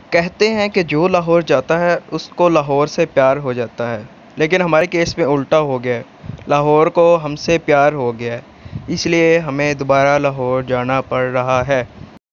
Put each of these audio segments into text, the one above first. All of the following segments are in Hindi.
कहते हैं कि जो लाहौर जाता है उसको लाहौर से प्यार हो जाता है, लेकिन हमारे केस में उल्टा हो गया है। लाहौर को हमसे प्यार हो गया है, इसलिए हमें दोबारा लाहौर जाना पड़ रहा है।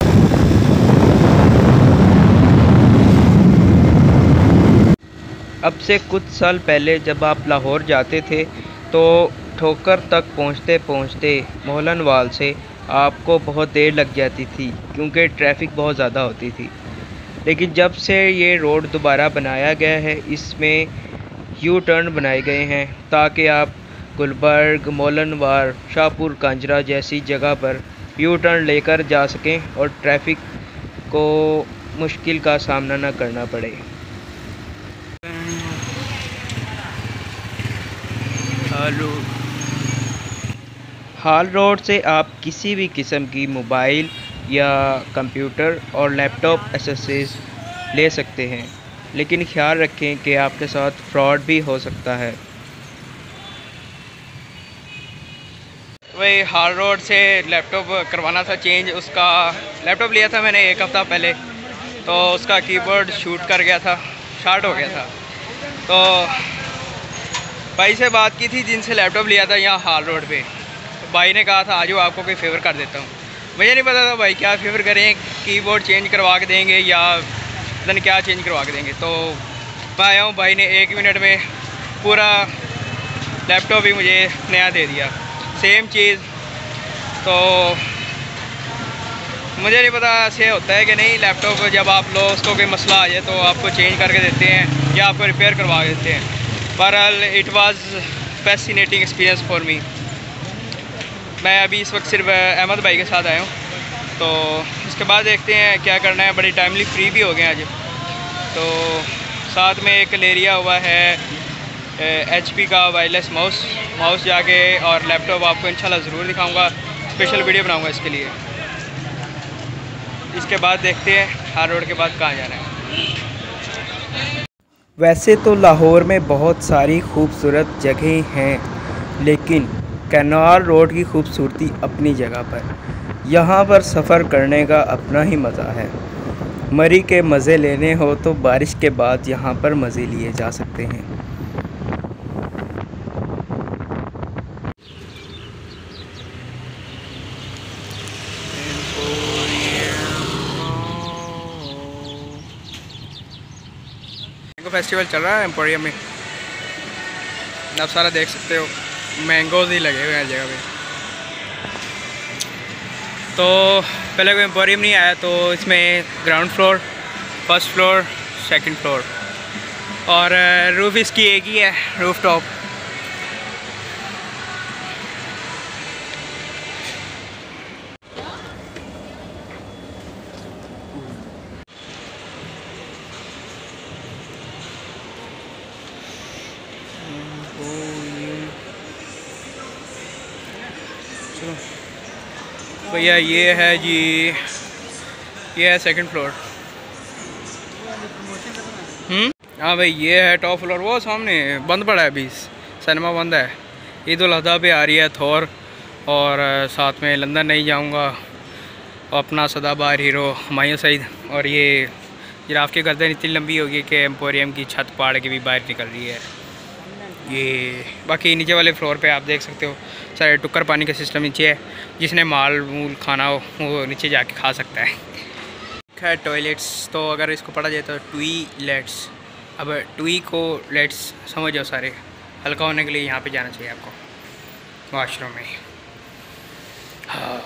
अब से कुछ साल पहले जब आप लाहौर जाते थे तो ठोकर तक पहुंचते पहुंचते मोहलनवाल से आपको बहुत देर लग जाती थी, क्योंकि ट्रैफिक बहुत ज़्यादा होती थी। लेकिन जब से ये रोड दोबारा बनाया गया है, इसमें यू टर्न बनाए गए हैं ताकि आप गुलबर्ग, मोलनवार, शाहपुर कांजरा जैसी जगह पर यू टर्न लेकर जा सकें और ट्रैफिक को मुश्किल का सामना न करना पड़े। हाल रोड से आप किसी भी किस्म की मोबाइल या कंप्यूटर और लैपटॉप एक्सेसरीज ले सकते हैं, लेकिन ख्याल रखें कि आपके साथ फ्रॉड भी हो सकता है। वही हाल रोड से लैपटॉप करवाना था चेंज। उसका लैपटॉप लिया था मैंने 1 हफ़्ता पहले, तो उसका कीबोर्ड शूट कर गया था, शॉर्ट हो गया था। तो भाई से बात की थी जिनसे लैपटॉप लिया था यहाँ हाल रोड पे। तो भाई ने कहा था आज आपको कोई फेवर कर देता हूँ। मुझे नहीं पता था भाई क्या फेवर करें, कीबोर्ड चेंज करवा के देंगे या पता नहीं क्या चेंज करवा के देंगे। तो मैं आया हूँ, भाई ने 1 मिनट में पूरा लैपटॉप ही मुझे नया दे दिया, सेम चीज़। तो मुझे नहीं पता ऐसे होता है कि नहीं, लैपटॉप जब आप लो उसको कोई मसला आ जाए तो आपको चेंज करके देते हैं या आपको रिपेयर करवा देते हैं। बहरहाल it was fascinating experience for me. मैं अभी इस वक्त सिर्फ अहमद भाई के साथ आया हूँ, तो इसके बाद देखते हैं क्या करना है। बड़ी टाइमली फ्री भी हो गए आज। तो साथ में एक ले लिया हुआ है HP का वायरलेस माउस जाके, और लैपटॉप आपको इंशाल्लाह ज़रूर दिखाऊंगा, स्पेशल वीडियो बनाऊंगा इसके लिए। इसके बाद देखते हैं हार रोड के बाद कहाँ जाना है। वैसे तो लाहौर में बहुत सारी खूबसूरत जगहें हैं, लेकिन कैनाल रोड की खूबसूरती अपनी जगह पर। यहाँ पर सफ़र करने का अपना ही मज़ा है। मरी के मज़े लेने हो तो बारिश के बाद यहाँ पर मज़े लिए जा सकते हैं। फेस्टिवल चल रहा है एम्पोरियम में, आप सारा देख सकते हो, मैंगोज़ ही लगे हुए हैं हर जगह पे। तो पहले कोई एम्पोरियम नहीं आया, तो इसमें ground floor, first floor, second floor और रूफ़ इसकी एक ही है, रूफ टॉप। भैया ये है जी, ये है सेकंड फ्लोर। हाँ भाई ये है टॉप फ्लोर। वो सामने बंद पड़ा है, अभी सिनेमा बंद है। ईद उल अज़हा पे आ रही है थोर, और साथ में लंदन नहीं जाऊँगा, अपना सदाबहार हीरो हुमायूं सईद। और ये जिराफ की गर्दन इतनी लंबी होगी कि एम्पोरियम की छत पाड़ के भी बाहर निकल रही है। ये बाकी नीचे वाले फ्लोर पे आप देख सकते हो सारे टुक्कर पानी का सिस्टम नीचे है, जिसने माल मूल खाना हो वो नीचे जाके खा सकता है। खैर टॉयलेट्स तो अगर इसको पढ़ा जाए तो टॉयलेट्स, अब टुई को लेट्स समझ जाओ सारे, हल्का होने के लिए यहाँ पे जाना चाहिए आपको वॉशरूम में। हाँ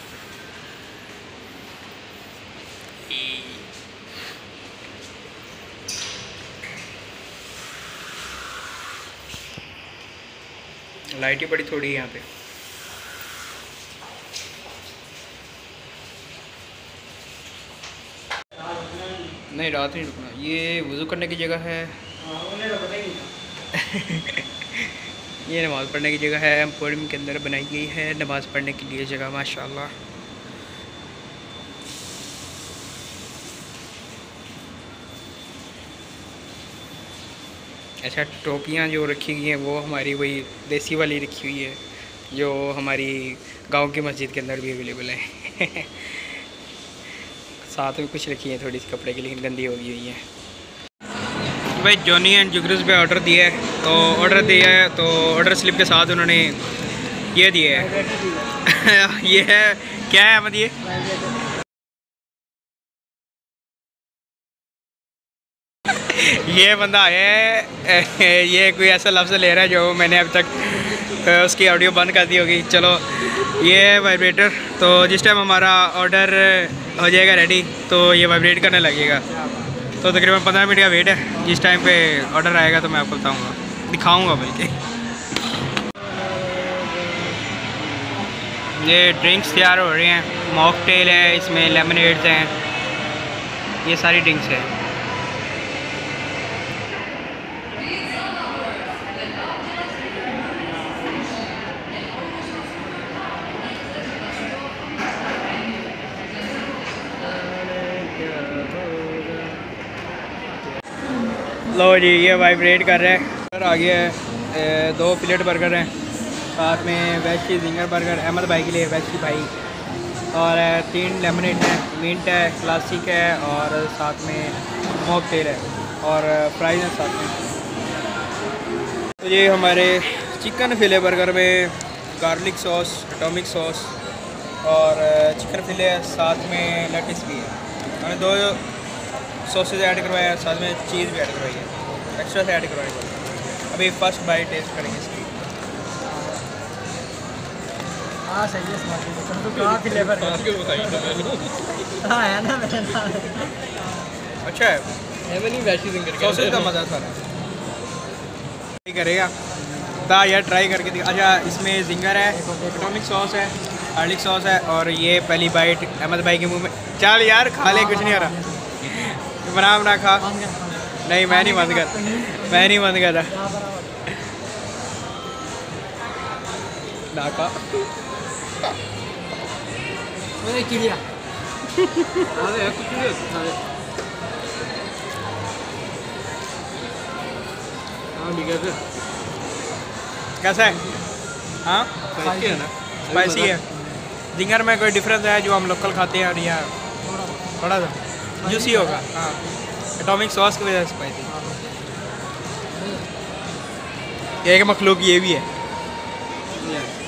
लाइट ही बड़ी थोड़ी है यहाँ पे। नहीं रात नहीं रुकना, ये वज़ू करने की जगह है। ये नमाज़ पढ़ने की जगह है, एम्पोरियम के अंदर बनाई गई है नमाज़ पढ़ने के लिए जगह, माशाल्लाह। अच्छा टोपियाँ जो रखी गई हैं वो हमारी वही देसी वाली रखी हुई है, जो हमारी गांव की मस्जिद के अंदर भी अवेलेबल है। साथ में कुछ रखी है थोड़ी सी कपड़े की, लेकिन गंदी हो गई हुई है। भाई जॉनी एंड जुगरूस पे ऑर्डर दिया है, तो ऑर्डर दिया है तो ऑर्डर स्लिप के साथ उन्होंने ये दिया है ये है क्या है अहमद ये बंदा आया है ये कोई ऐसा लफ्ज़ ले रहा है जो मैंने अब तक उसकी ऑडियो बंद कर दी होगी। चलो ये है वाइब्रेटर, तो जिस टाइम हमारा ऑर्डर हो जाएगा रेडी तो ये वाइब्रेट करने लगेगा। तो तकरीबन 15 मिनट का वेट है, जिस टाइम पे ऑर्डर आएगा तो मैं आपको बताऊँगा, दिखाऊँगा बल्कि। ये ड्रिंक्स तैयार हो रही हैं, मॉकटेल है, इसमें लेमनेड्स हैं, ये सारी ड्रिंक्स हैं। लो जी ये वाइब्रेट कर रहा है, ऑर्डर आ गया है। 2 प्लेट बर्गर हैं, साथ में veg cheese zinger burger Ahmad भाई के लिए, वेज की भाई, और 3 लेमनेड है, मिंट है, क्लासिक है, और साथ में मॉकटेल है, और फ्राइज है साथ में। तो ये हमारे चिकन फिले बर्गर में गार्लिक सॉस, एटॉमिक सॉस और चिकन फिले है, साथ में लेटिस भी है। हमने 2 सॉसेज ऐड करवाया है, साथ में चीज़ भी ऐड करवाई है, एक्स्ट्रा से ऐड करवाई है। अभी फर्स्ट बाइट टेस्ट करेंगे इसकी। हाँ सही है, तो कहाँ फ्लेवर है हाँ है ना अच्छा है, सॉसेज का मज़ा था ट्राई करेगा दा यार, ट्राई करके दिखा। अच्छा इसमें जिंगर है, एटॉमिक सॉस है, गार्लिक सॉस है, और ये पहली बाइट अहमद भाई के मुंह में। चल यार खा ले, कुछ नहीं हो रहा, बना खा। नहीं मैं नहीं बंद कर, मैं नहीं बंद कर रहा ना खा। कैसा है? हाँ स्पाइसी है। जिंगर में कोई डिफरेंस है जो हम लोकल खाते हैं और यह थोड़ा सा जूसी होगा। हाँ एटॉमिक सॉस की वजह से स्पाइसी। एक मखलूक ये भी है।